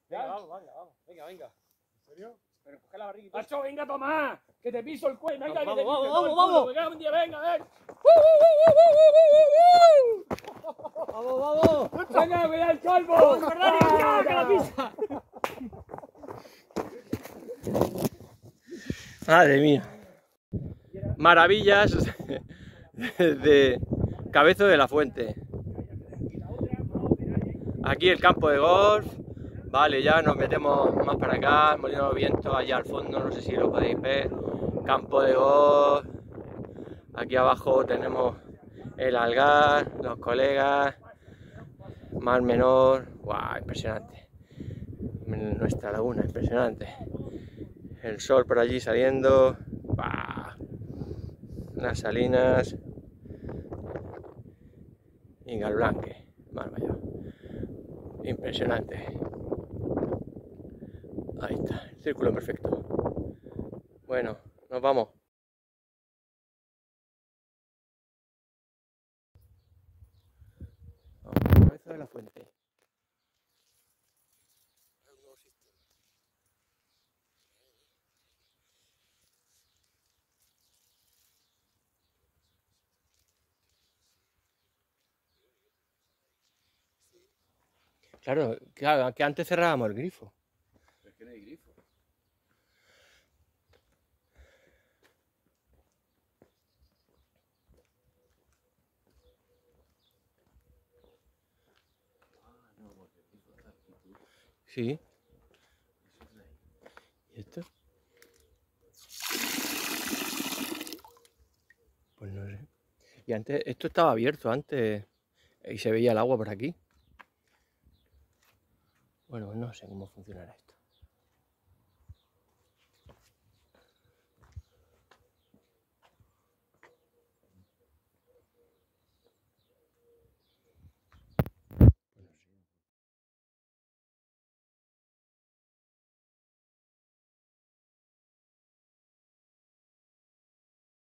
Venga, vamos. Venga. ¿En serio? Pero coge la barriga. Macho, venga, Tomás, que te piso el cuello. Venga, Vamos, que te piso vamos, todo el vamos. culo. Venga, un día, venga, ven. Vamos. Venga, cuidado el calvo. ¡Ah, que la pisa! Madre mía. Maravillas de Cabezo de la Fuente. Aquí el campo de golf. Vale, ya nos metemos más para acá. Molino de viento allá al fondo, no sé si lo podéis ver. Campo de golf. Aquí abajo tenemos el Algar, los colegas. Mar Menor. ¡Guau! Impresionante. Nuestra laguna, impresionante. El sol por allí saliendo. ¡Bah! Las salinas y Galblanque, mar mayor. Impresionante. Ahí está, el círculo perfecto. Bueno, nos vamos. Vamos a la cabeza de la fuente. Claro, que antes cerrábamos el grifo. Es que no hay grifo. Sí. ¿Y esto? Pues no sé. Y antes, esto estaba abierto antes y se veía el agua por aquí. Bueno, no sé cómo funcionará esto.